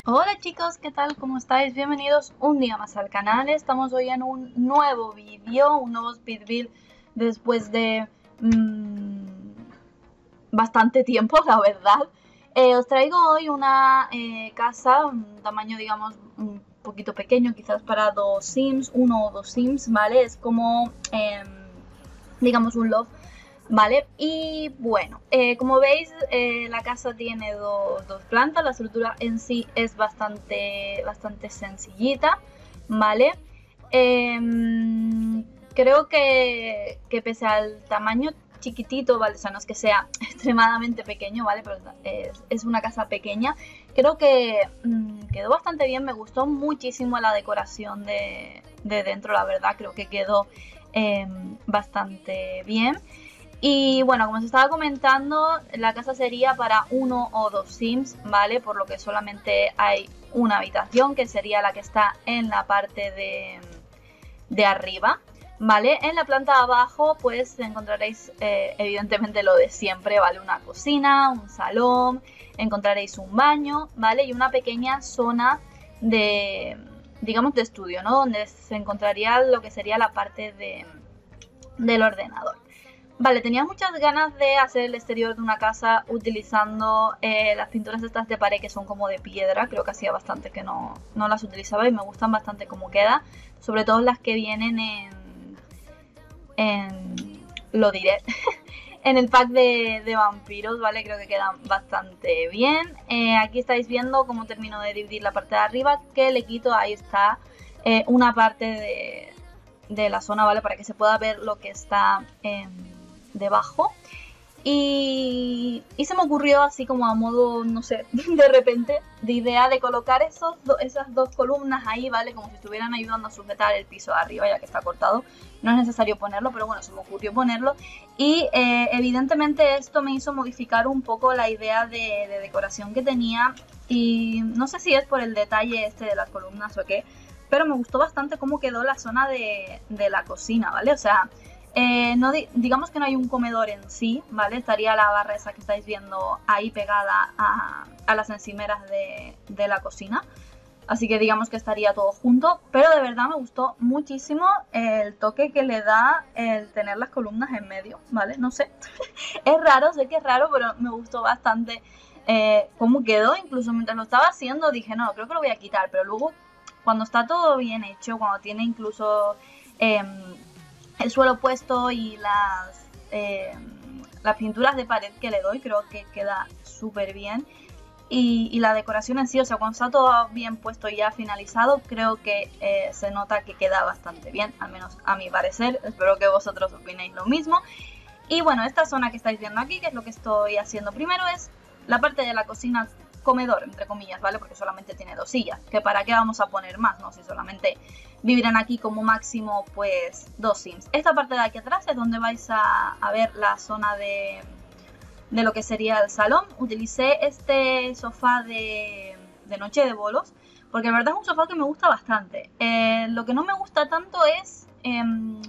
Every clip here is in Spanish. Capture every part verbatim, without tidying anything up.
Hola chicos, ¿qué tal? ¿Cómo estáis? Bienvenidos un día más al canal. Estamos hoy en un nuevo vídeo, un nuevo speed build después de mmm, bastante tiempo, la verdad. Eh, os traigo hoy una eh, casa, un tamaño digamos un poquito pequeño, quizás para dos sims, uno o dos sims, ¿vale? Es como, eh, digamos, un loft. Vale, y bueno, eh, como veis, eh, la casa tiene do, dos plantas, la estructura en sí es bastante, bastante sencillita, ¿vale? Eh, creo que, que pese al tamaño chiquitito, ¿vale? O sea, no es que sea extremadamente pequeño, ¿vale? Pero es, es una casa pequeña. Creo que mmm, quedó bastante bien, me gustó muchísimo la decoración de, de dentro, la verdad, creo que quedó eh, bastante bien. Y bueno, como os estaba comentando, la casa sería para uno o dos sims, ¿vale? Por lo que solamente hay una habitación, que sería la que está en la parte de, de arriba, ¿vale? En la planta de abajo, pues encontraréis eh, evidentemente lo de siempre, ¿vale? Una cocina, un salón, encontraréis un baño, ¿vale? Y una pequeña zona de, digamos, de estudio, ¿no? Donde se encontraría lo que sería la parte de, del ordenador. Vale, tenía muchas ganas de hacer el exterior de una casa utilizando eh, las pinturas estas de pared que son como de piedra. Creo que hacía bastante que no, no las utilizaba y me gustan bastante cómo queda. Sobre todo las que vienen en... en lo diré. en el pack de, de vampiros, ¿vale? Creo que quedan bastante bien. Eh, aquí estáis viendo cómo termino de dividir la parte de arriba, que le quito, ahí está, eh, una parte de, de la zona, ¿vale? Para que se pueda ver lo que está... Eh, debajo y, y se me ocurrió así como a modo, no sé, de repente, de idea de colocar esos do, esas dos columnas ahí, ¿vale? Como si estuvieran ayudando a sujetar el piso de arriba, ya que está cortado. No es necesario ponerlo, pero bueno, se me ocurrió ponerlo. Y eh, evidentemente esto me hizo modificar un poco la idea de, de decoración que tenía. Y no sé si es por el detalle este de las columnas o qué, pero me gustó bastante cómo quedó la zona de, de la cocina, ¿vale? O sea... Eh, no di digamos que no hay un comedor en sí, ¿vale? Estaría la barra esa que estáis viendo ahí pegada a, a las encimeras de, de la cocina. Así que digamos que estaría todo junto. Pero de verdad me gustó muchísimo el toque que le da el tener las columnas en medio, ¿vale? No sé. Es raro, sé que es raro, pero me gustó bastante eh, cómo quedó. Incluso mientras lo estaba haciendo dije, no, creo que lo voy a quitar. Pero luego, cuando está todo bien hecho, cuando tiene incluso... Eh, el suelo puesto y las, eh, las pinturas de pared que le doy, creo que queda súper bien. Y, y la decoración en sí, o sea, cuando está todo bien puesto y ya finalizado, creo que eh, se nota que queda bastante bien, al menos a mi parecer. Espero que vosotros opinéis lo mismo. Y bueno, esta zona que estáis viendo aquí, que es lo que estoy haciendo primero, es la parte de la cocina comedor, entre comillas, ¿vale? Porque solamente tiene dos sillas, que para qué vamos a poner más, ¿no? Si solamente vivirán aquí como máximo, pues, dos sims. Esta parte de aquí atrás es donde vais a, a ver la zona de, de lo que sería el salón. Utilicé este sofá de, de noche de bolos, porque la verdad es un sofá que me gusta bastante. Eh, lo que no me gusta tanto es eh,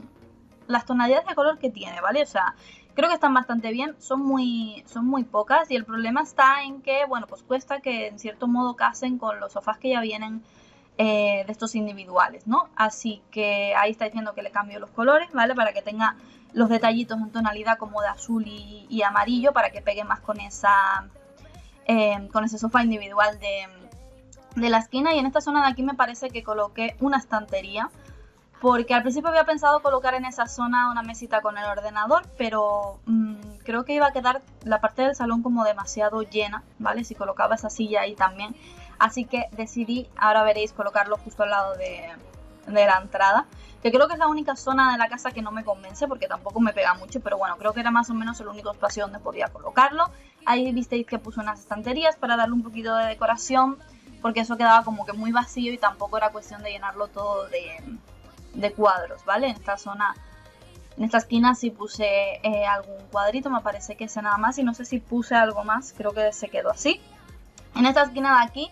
las tonalidades de color que tiene, ¿vale? O sea... Creo que están bastante bien, son muy, son muy pocas y el problema está en que, bueno, pues cuesta que en cierto modo casen con los sofás que ya vienen eh, de estos individuales, ¿no? Así que ahí estáis viendo que le cambio los colores, ¿vale? Para que tenga los detallitos en tonalidad como de azul y, y amarillo, para que pegue más con esa, eh, con ese sofá individual de, de la esquina. Y en esta zona de aquí me parece que coloqué una estantería, porque al principio había pensado colocar en esa zona una mesita con el ordenador, pero mmm, creo que iba a quedar la parte del salón como demasiado llena, ¿vale? Si colocaba esa silla ahí también. Así que decidí, ahora veréis, colocarlo justo al lado de, de la entrada, que creo que es la única zona de la casa que no me convence, porque tampoco me pega mucho, pero bueno, creo que era más o menos el único espacio donde podía colocarlo. Ahí visteis que puse unas estanterías para darle un poquito de decoración, porque eso quedaba como que muy vacío y tampoco era cuestión de llenarlo todo de... de cuadros, ¿vale? En esta zona, en esta esquina sí puse eh, algún cuadrito, me parece que ese nada más, y no sé si puse algo más, creo que se quedó así. En esta esquina de aquí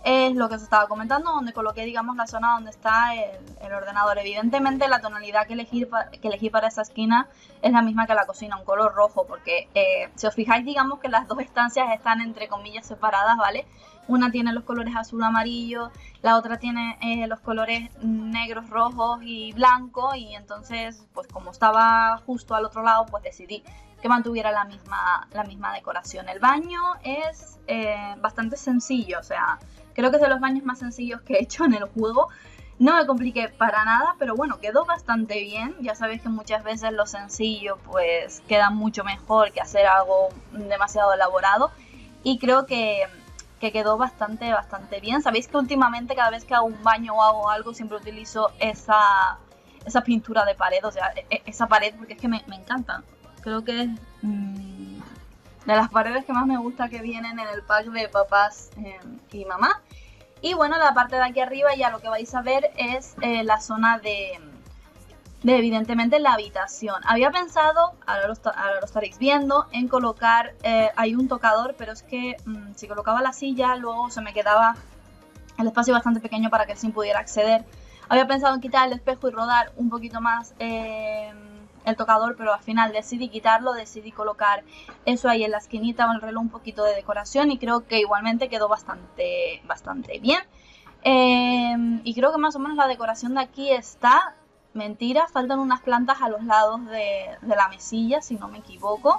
es lo que os estaba comentando, donde coloqué, digamos, la zona donde está el, el ordenador. Evidentemente la tonalidad que elegí, que elegí para esa esquina es la misma que la cocina, un color rojo, porque eh, si os fijáis, digamos que las dos estancias están entre comillas separadas, ¿vale? Una tiene los colores azul amarillo, la otra tiene eh, los colores negros, rojos y blanco, y entonces, pues como estaba justo al otro lado, pues decidí que mantuviera la misma, la misma decoración. El baño es eh, bastante sencillo, o sea, creo que es de los baños más sencillos que he hecho en el juego. No me compliqué para nada, pero bueno, quedó bastante bien. Ya sabéis que muchas veces lo sencillo pues queda mucho mejor que hacer algo demasiado elaborado, y creo que, que quedó bastante, bastante bien. Sabéis que últimamente cada vez que hago un baño o hago algo siempre utilizo esa, esa pintura de pared, o sea, esa pared, porque es que me, me encanta. Creo que es mmm, de las paredes que más me gusta que vienen en el pack de papás eh, y mamá. Y bueno, la parte de aquí arriba ya lo que vais a ver es eh, la zona de, de, evidentemente, la habitación. Había pensado, ahora lo, ahora lo estaréis viendo, en colocar, eh, hay un tocador, pero es que mmm, si colocaba la silla, luego se me quedaba el espacio bastante pequeño para que el sim pudiera acceder. Había pensado en quitar el espejo y rodar un poquito más eh, el tocador, pero al final decidí quitarlo, decidí colocar eso ahí en la esquinita, el reloj, un poquito de decoración, y creo que igualmente quedó bastante, bastante bien. Eh, y creo que más o menos la decoración de aquí está. Mentira, faltan unas plantas a los lados de, de la mesilla, si no me equivoco,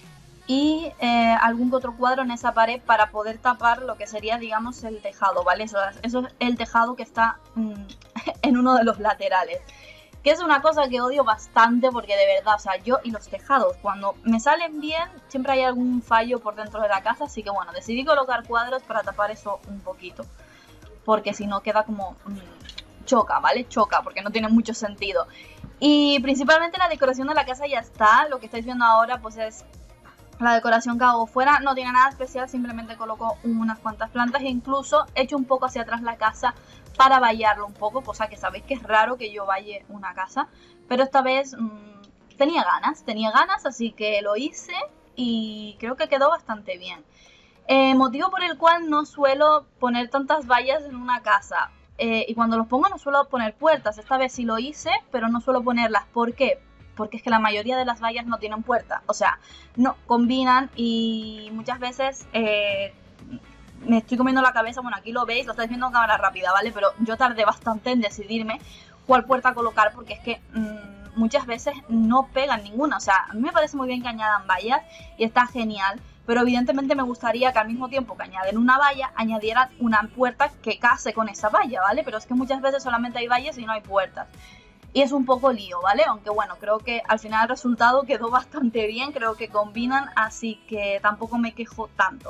y eh, algún otro cuadro en esa pared para poder tapar lo que sería, digamos, el tejado, ¿vale? Eso, eso es el tejado que está mmm, en uno de los laterales, que es una cosa que odio bastante, porque de verdad, o sea, yo y los tejados, cuando me salen bien, siempre hay algún fallo por dentro de la casa, así que bueno, decidí colocar cuadros para tapar eso un poquito, porque si no queda como mmm, choca, ¿vale? Choca, porque no tiene mucho sentido. Y principalmente la decoración de la casa ya está. Lo que estáis viendo ahora pues es la decoración que hago fuera. No tiene nada especial, simplemente coloco unas cuantas plantas e incluso he hecho un poco hacia atrás la casa para vallarlo un poco, cosa que sabéis que es raro que yo valle una casa, pero esta vez mmm, tenía ganas, tenía ganas, así que lo hice y creo que quedó bastante bien. Eh, motivo por el cual no suelo poner tantas vallas en una casa. Eh, y cuando los pongo no suelo poner puertas. Esta vez sí lo hice, pero no suelo ponerlas. ¿Por qué? Porque es que la mayoría de las vallas no tienen puerta. O sea, no combinan, y muchas veces eh, me estoy comiendo la cabeza. Bueno, aquí lo veis, lo estáis viendo en cámara rápida, ¿vale? Pero yo tardé bastante en decidirme cuál puerta colocar, porque es que mmm, muchas veces no pegan ninguna. O sea, a mí me parece muy bien que añadan vallas y está genial, pero evidentemente me gustaría que al mismo tiempo que añaden una valla, añadieran una puerta que case con esa valla, ¿vale? Pero es que muchas veces solamente hay vallas y no hay puertas. Y es un poco lío, ¿vale? Aunque bueno, creo que al final el resultado quedó bastante bien, creo que combinan, así que tampoco me quejo tanto.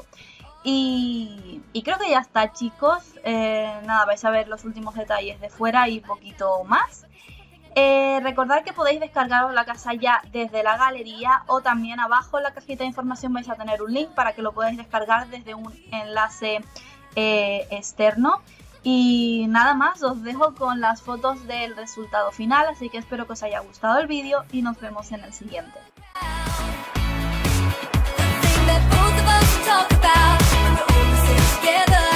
Y, y creo que ya está, chicos. Eh, nada, vais a ver los últimos detalles de fuera y poquito más. Eh, recordad que podéis descargaros la casa ya desde la galería, o también abajo en la cajita de información vais a tener un link para que lo podáis descargar desde un enlace eh, externo. Y nada más, os dejo con las fotos del resultado final, así que espero que os haya gustado el vídeo y nos vemos en el siguiente. Talk about when we're all together.